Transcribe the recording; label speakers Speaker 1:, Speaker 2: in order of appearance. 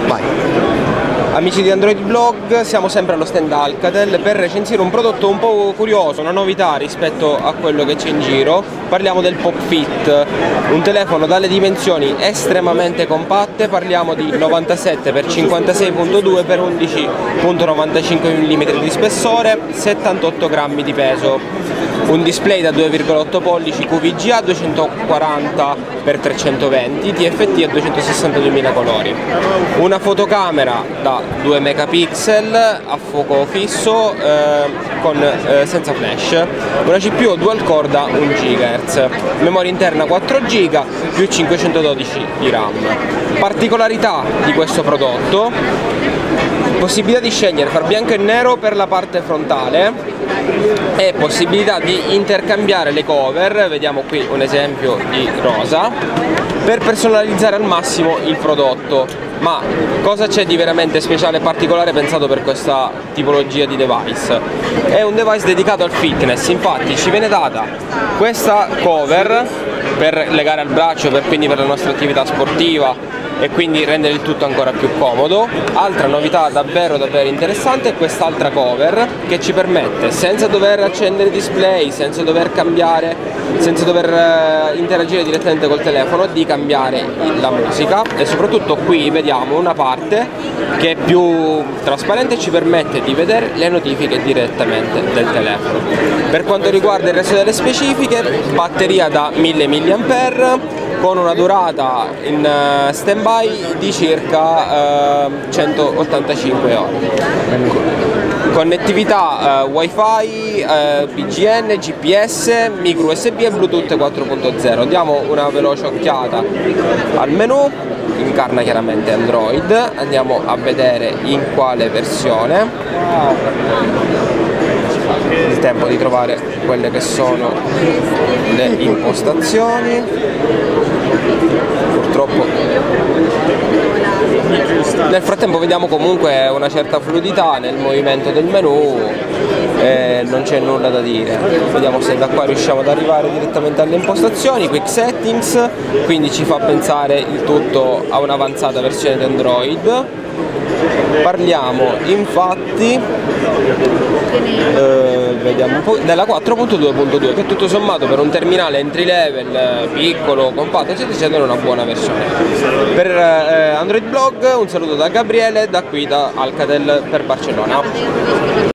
Speaker 1: Vai. Amici di Android Blog, siamo sempre allo stand Alcatel per recensire un prodotto un po' curioso, una novità rispetto a quello che c'è in giro. Parliamo del Pop Fit, un telefono dalle dimensioni estremamente compatte, parliamo di 97x56.2 x 11.95 mm di spessore, 78 grammi di peso. Un display da 2,8 pollici QVGA 240x320, TFT a 262.000 colori. Una fotocamera da 2 megapixel a fuoco fisso senza flash. Una CPU dual core da 1 GHz. Memoria interna 4 GB più 512 di RAM. Particolarità di questo prodotto: possibilità di scegliere fra bianco e nero per la parte frontale e possibilità di intercambiare le cover, vediamo qui un esempio di rosa, per personalizzare al massimo il prodotto. Ma cosa c'è di veramente speciale e particolare pensato per questa tipologia di device? È un device dedicato al fitness, infatti ci viene data questa cover per legare al braccio, quindi per la nostra attività sportiva, e quindi rendere il tutto ancora più comodo. Altra novità davvero interessante è quest'altra cover che ci permette, senza dover accendere il display, senza dover cambiare, senza dover interagire direttamente col telefono, di cambiare la musica. E soprattutto qui vediamo una parte che è più trasparente e ci permette di vedere le notifiche direttamente del telefono. Per quanto riguarda il resto delle specifiche, batteria da 1000 mAh con una durata in stand-by di circa 185 ore. Connettività Wi-Fi, BGN, GPS, micro USB e Bluetooth 4.0. Diamo una veloce occhiata al menu, incarna chiaramente Android, andiamo a vedere in quale versione. Il tempo di trovare quelle che sono le impostazioni. Purtroppo nel frattempo vediamo comunque una certa fluidità nel movimento del menu, non c'è nulla da dire. Vediamo se da qua riusciamo ad arrivare direttamente alle impostazioni. Quick Settings, quindi ci fa pensare il tutto a un'avanzata versione di Android. Parliamo infatti vediamo un po' della 4.2.2, che tutto sommato per un terminale entry level, piccolo, compatto eccetera è una buona versione. Per Android Blog un saluto da Gabriele, da qui da Alcatel per Barcellona.